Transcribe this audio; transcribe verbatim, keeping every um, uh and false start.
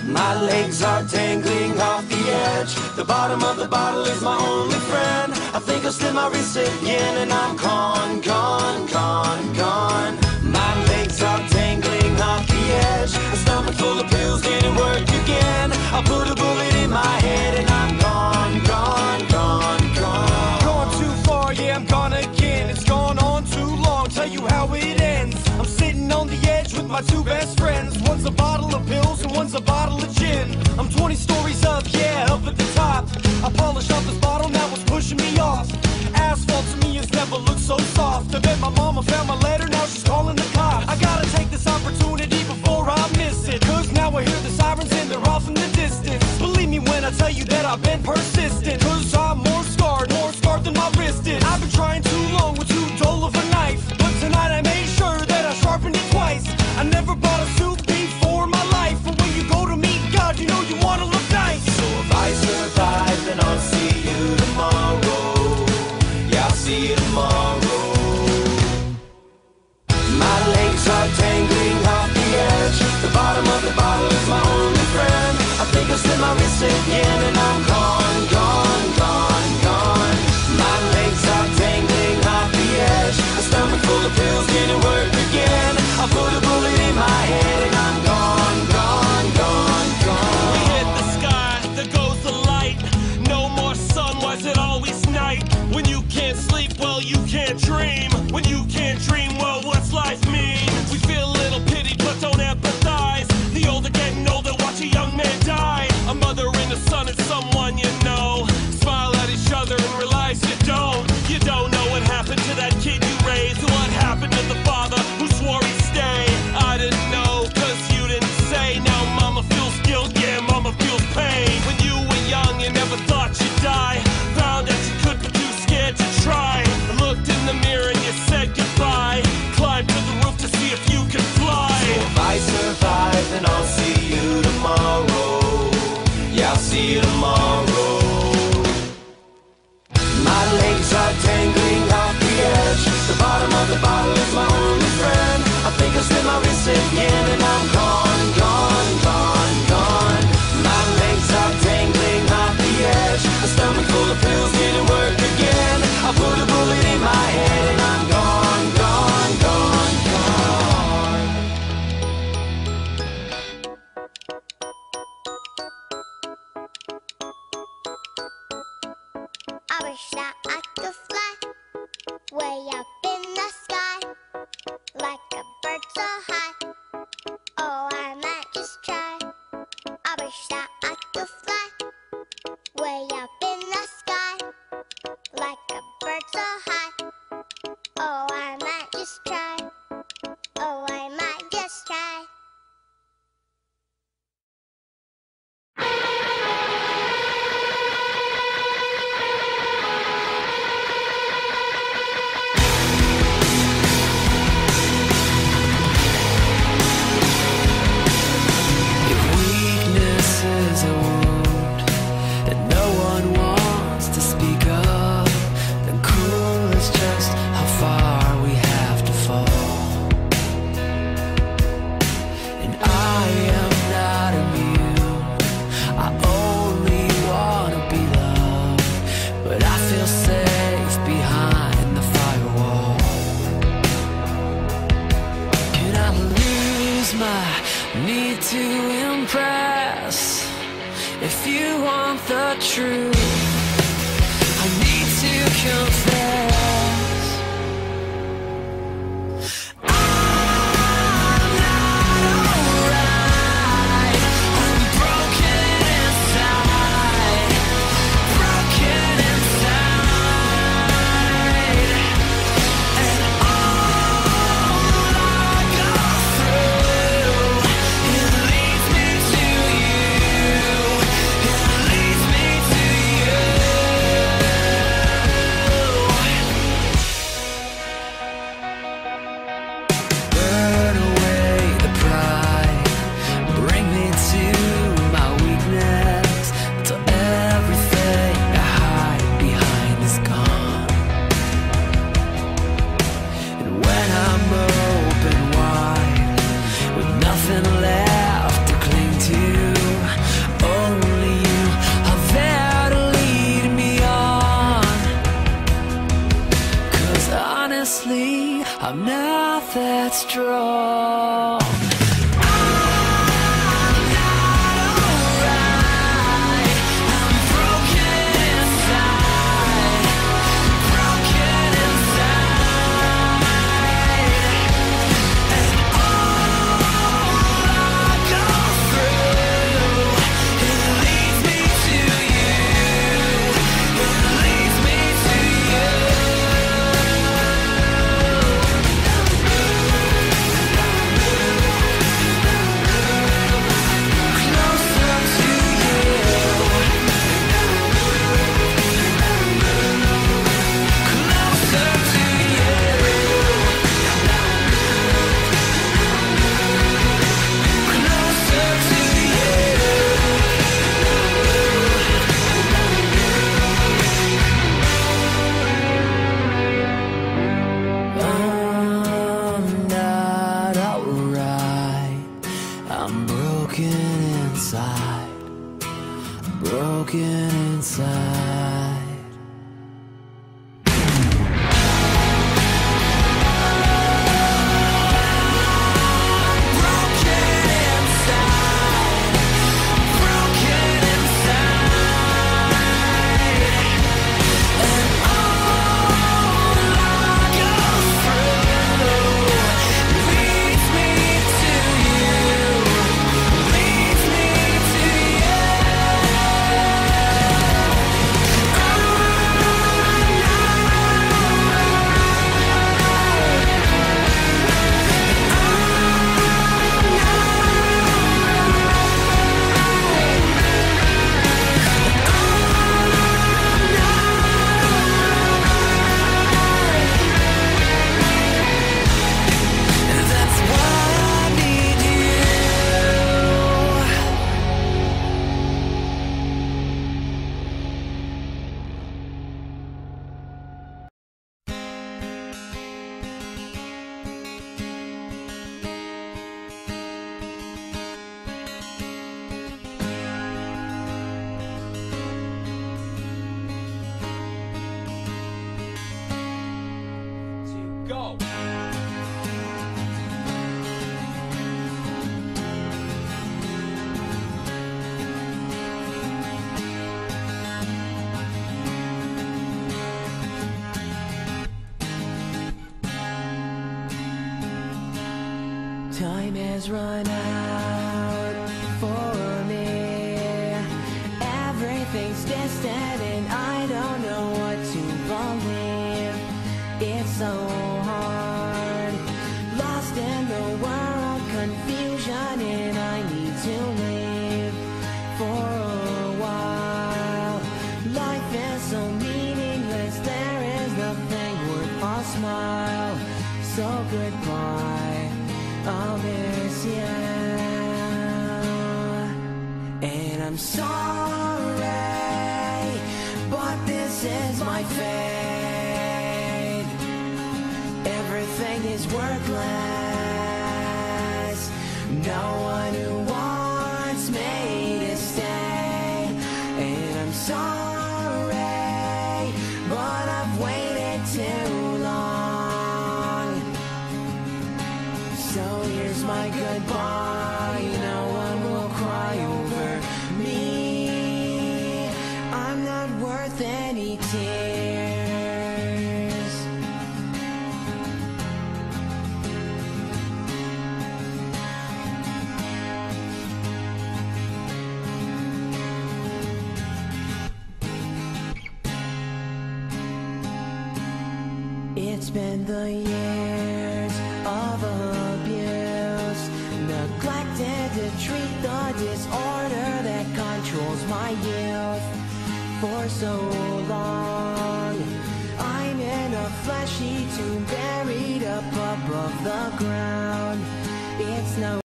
My legs are dangling off the edge. The bottom of the bottle is my only friend. I think I'll slip my wrist again and I'm gone, gone, gone, gone. My legs are dangling off the edge. A stomach full of pills didn't work again. I put a bullet in my head and I'm gone, gone, gone, gone. Gone too far, yeah, I'm gone again. It's gone on too long, tell you how it ends. I'm sitting on the edge with my two best friends. One's a bottle of pills and one's a bottle of gin. I'm twenty stories up, yeah, up at the top. I polished off this bottle, now it's pushing me off. Asphalt to me has never looked so soft. I bet my mama found my letter, now she's calling the cops. I gotta take this opportunity before I miss it, cause now I hear the sirens and they're off in the distance. Believe me when I tell you that I've been persistent, cause I'm more scarred, more scarred than my wrist is. I've been trying too long with too dull of a knife, but tonight I made sure that I sharpened it twice. I never bought a suit before in my life, but when you go to meet God, you know you wanna look nice. So if I survive, then I'll see you tomorrow. Yeah, I'll see you tomorrow. My legs are dangling off the edge. The bottom of the bottle is my only friend. I think I'll slip my wrist again and I'm gone, gone, gone, gone. My legs are dangling off the edge. A stomach full of pills didn't work again. I put a bullet in my head and I'm gone, gone, gone, gone. We hit the sky, there goes the light. No more sun, why is it always night? When you can't sleep, well, you can't dream. When you can't dream, well, what's life mean? We feel a little pity, but don't empathize. The older getting older, watch a young man die. A mother and a son is someone you know. Smile at each other and realize you don't. You don't know what happened to that kid you raised. What happened to the father who swore he'd stay. I didn't know, cause you didn't say. Now mama feels guilt, yeah, mama feels pain. When you were young, you never thought you'd die. Found that you could, but too scared to try. Looked in the mirror and you said goodbye. Climbed to the roof to see if you could fly. So if I survive, then I'll see you tomorrow. Yeah, I'll see you tomorrow. My legs are dangling off the edge. The bottom of the bottle is my only friend. I think I'll slip my wrist again and I'm gone, gone, gone, gone. My legs are dangling off the edge. A stomach full of pills didn't work again. I put a bullet in my head and I'm gone, gone, gone, gone. I wish that I could fly way up in the sky, like a bird so high. Oh, I might just try. I wish that I could fly way up in the sky, like a bird so high. Oh, I might just try. Oh, I might just try. Need to impress. If you want the truth, I need to confess. broken inside. Go! Time has run out for me. Everything's distant and I don't know what to believe. It's so hard, lost in the world, confusion, and I need to leave for a while. Life is so meaningless, there is nothing worth a smile. So goodbye, I'll miss you. And I'm sorry, but this is my fate. Everything is worthless. No one who wants me to stay. And I'm sorry, but I've waited too long. So here's my goodbye. No one will cry over me. I'm not worth any tears. It's been the years of abuse, neglected to treat the disorder that controls my youth. For so long, I'm in a fleshy tomb buried up above the ground. It's no